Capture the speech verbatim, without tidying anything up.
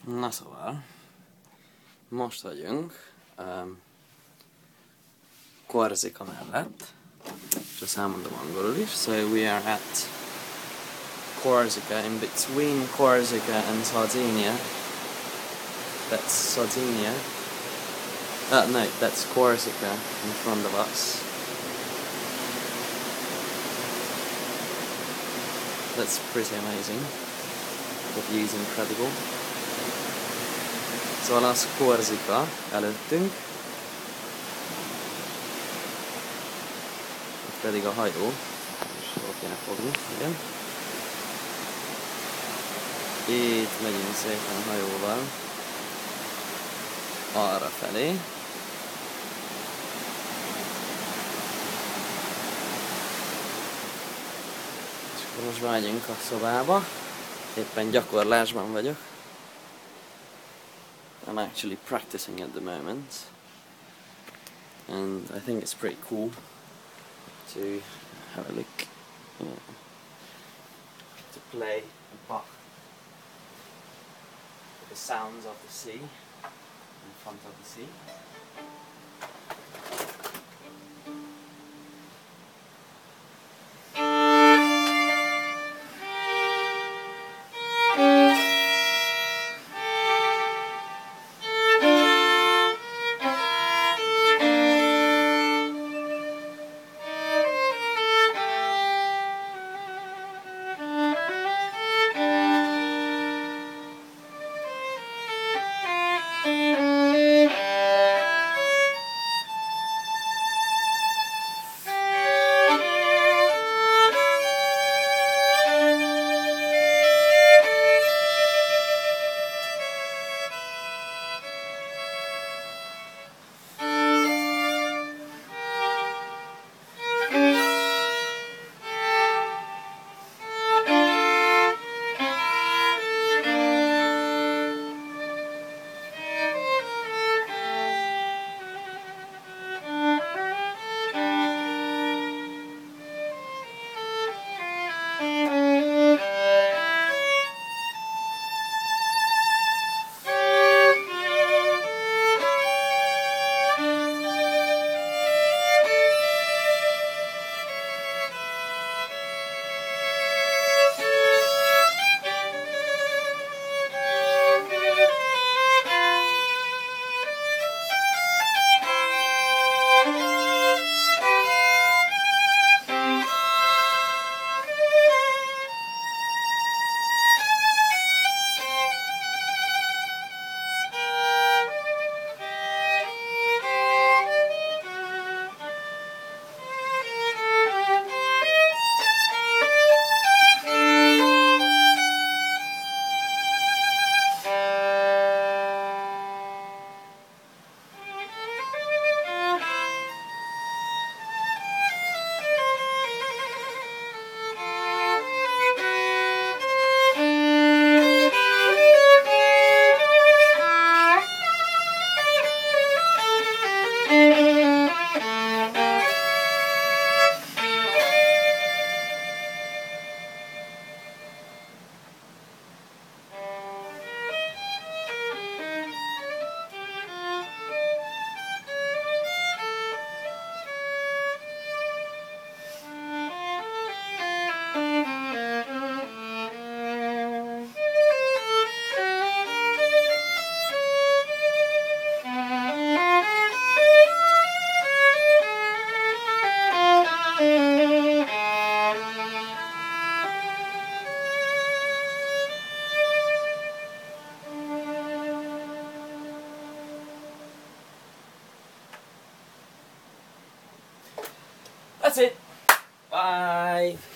Na szóval, most vagyunk um, Corsica mellett, és ezt elmondom angolul is. So we are at Corsica, in between Corsica and Sardinia. That's Sardinia. Uh, no, that's Corsica in front of us. That's pretty amazing. The view's incredible. Szóval az Corsica előttünk. Itt pedig a hajó. És hol kéne fogni, igen. Itt megyünk szépen a hajóval arra felé. És akkor most megyünk a szobába. Éppen gyakorlásban vagyok. I'm actually practicing at the moment, and I think it's pretty cool to have a look, you know, to play Bach with the sounds of the sea in front of the sea. That's it. Bye.